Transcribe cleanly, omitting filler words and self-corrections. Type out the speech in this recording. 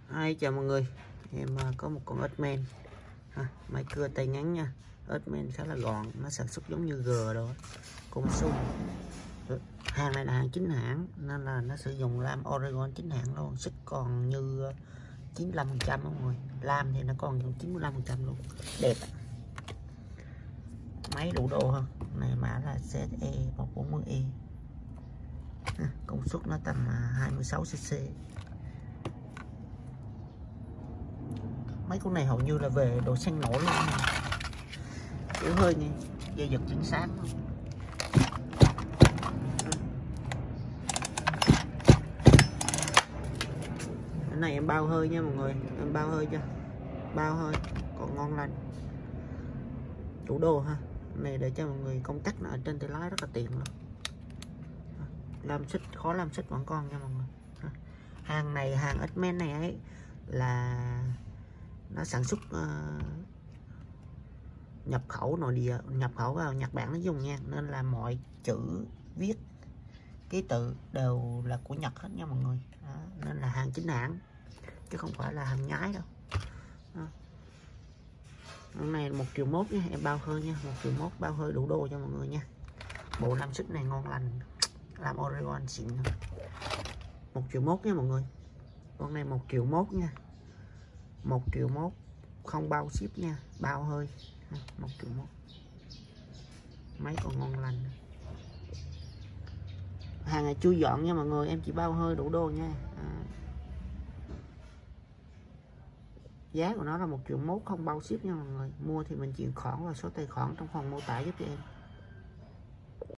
Hi, chào mọi người. Em có một con Earthman máy cưa tay ngắn nha. Earthman khá là gọn, nó sản xuất giống như G đó, con sung. Hàng này là hàng chính hãng nên là nó sử dụng lam Oregon chính hãng luôn, sức còn như 95% mọi người. Lam thì nó còn 95% luôn, đẹp. Máy đủ độ hơn. Này mã là ZE 140E. Công suất nó tầm 26cc. Mấy con này hầu như là về độ xanh nổi luôn này. Kiểu hơi nghe dây giật chính xác luôn. Cái này em bao hơi nha mọi người, em bao hơi cho, bao hơi còn ngon lành, đủ đồ ha. Này để cho mọi người công tắc nó ở trên tay lái rất là tiện luôn. Làm xích khó làm xích vẫn còn nha mọi người. Hàng này, hàng Earthman này ấy là nó sản xuất nhập khẩu nội địa, nhập khẩu vào Nhật Bản nó dùng nha, nên là mọi chữ viết ký tự đều là của Nhật hết nha mọi người. Đó, nên là hàng chính hãng chứ không phải là hàng nhái đâu. Con này 1,1 triệu nha, em bao hơi nha, 1,1 triệu bao hơi đủ đồ cho mọi người nha. Bộ làm xích này ngon lành, làm Oregon xịn. 1,1 triệu nha mọi người. Con này 1,1 triệu nha, 1,1 triệu không bao ship nha, bao hơi 1,1 triệu. Máy còn ngon lành. Hàng này chưa dọn nha mọi người, em chỉ bao hơi đủ đồ nha. Giá của nó là 1,1 triệu không bao ship nha mọi người. Mua thì mình chuyển khoản vào số tài khoản trong phần mô tả giúp cho em.